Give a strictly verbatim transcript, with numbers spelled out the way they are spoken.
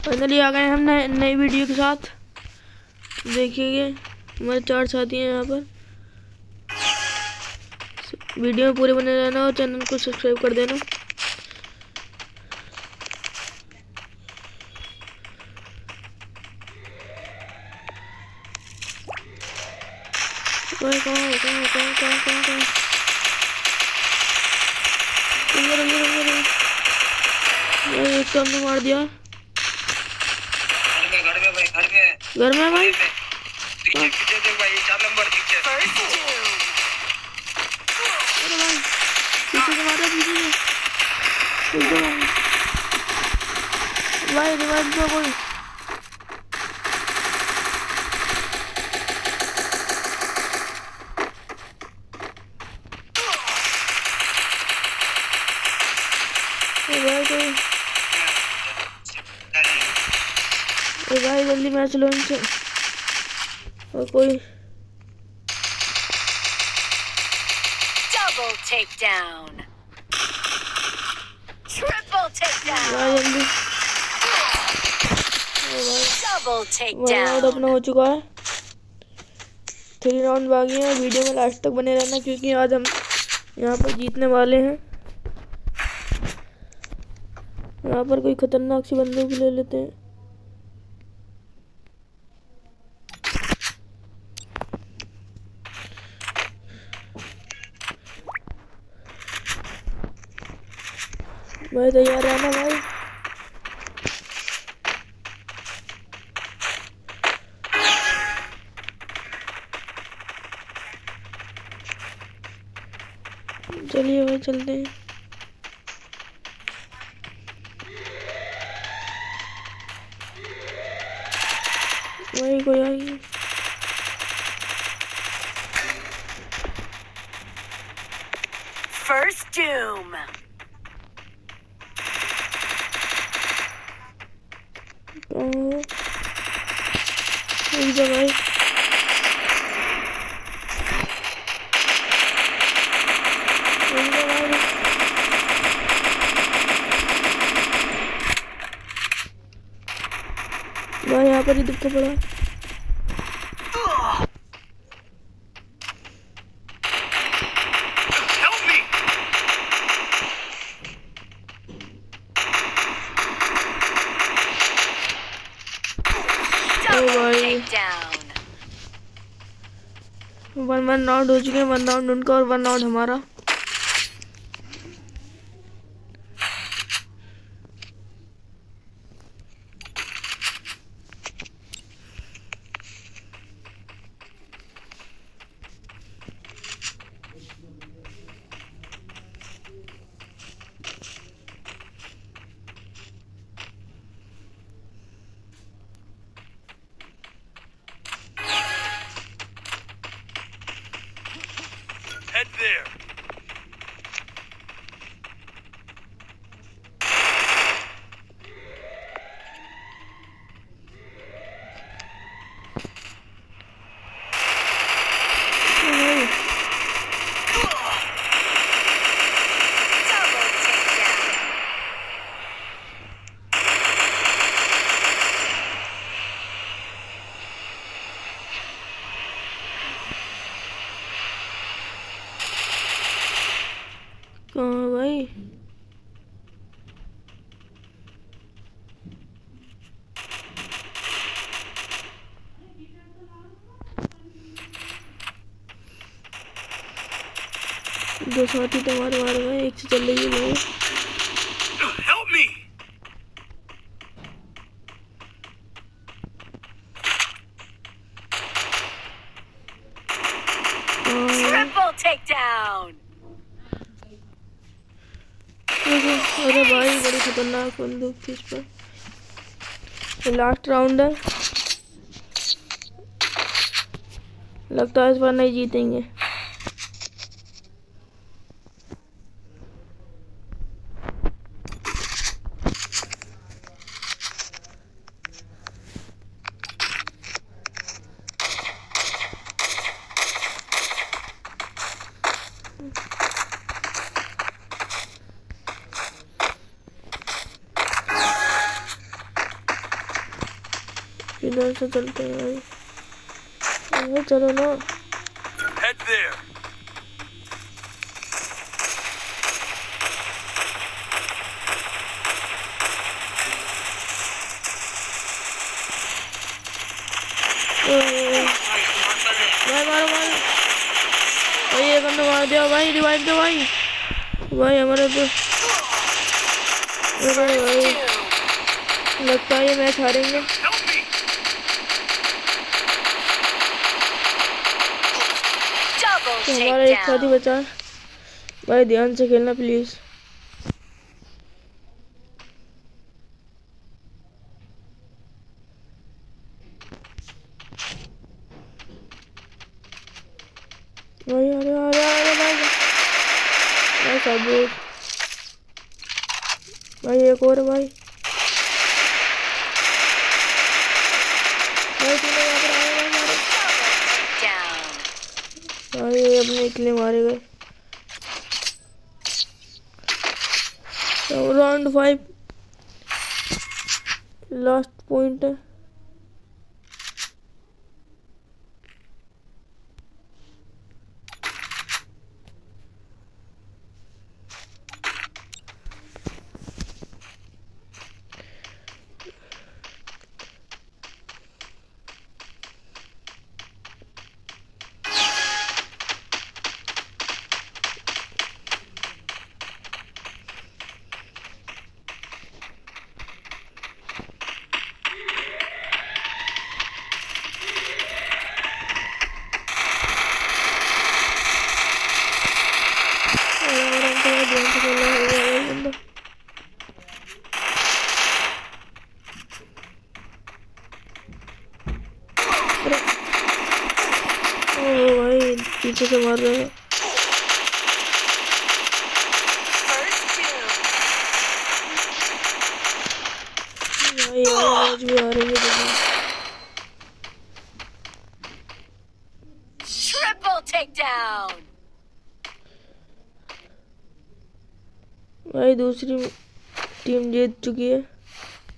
Finally आ गए हम नए नई वीडियो के साथ। देखिए हमारे चार साथी हैं यहाँ पर। वीडियो में पूरे बने रहना और चैनल को सब्सक्राइब कर देना। कहाँ कहाँ कहाँ कहाँ कहाँ कहाँ कहाँ एक तो हमने मार दिया। घर में भाई, घर में घर में भाई पीछे पीछे देख भाई, चार नंबर पीछे। अरे भाई पीछे से मारा, पीछे से भाई रिवाइव दो कोई। भाई कोई भाई जल्दी मैच लो इनसे। और कोई डबल टेकडाउन, ट्रिपल टेकडाउन, भाई जल्दी। Double round takedown. अपना हो चुका है। थ्री राउंड बाकी हैं। वीडियो में लास्ट तक बने रहना क्योंकि आज हम यहाँ पर जीतने वाले हैं। यहाँ पर कोई खतरनाक सी बंदूक ले लेते हैं। भाई तैयार रहना भाई। चलिए भाई चलते हैं। भाई कोई आ गई। First doom. भाई भाई यहाँ पर ही दुख पड़ा। वन वन राउंड हो चुके हैं। वन राउंड उनका और वन राउंड हमारा। Head there. कहाँ भाई? दो साथी तो मार मार गए। एक से चल रही है भाई। Help me. Triple takedown. अरे भाई बड़ी खतरनाक बंदूक थी इस पर। तो लास्ट राउंड है। लगता है इस बार नहीं जीतेंगे। इधर से चलते हैं भाई। अरे चलो ना। Head there. भाई मारो मारो भाई, एक अंदर मार दिया भाई। रिवाइव दो भाई। भाई हमारे तो अरे भाई लगता है ये मैच हारेंगे। Help me. Double तो हमारा एक साथी takedown. बचा है भाई, ध्यान से खेलना प्लीज। भाई अरे अरे अरे भाई भाई साबुत भाई, एक और भाई। भाई तूने यहाँ पर आया भाई मारो Takedown. भाई, ये अपने के लिए मारे गए। तो राउंड फाइव लास्ट पॉइंट है। भाई पीछे से मार रहे हैं भाई, आज भी आ रही है। Triple takedown. भाई दूसरी टीम जीत चुकी है।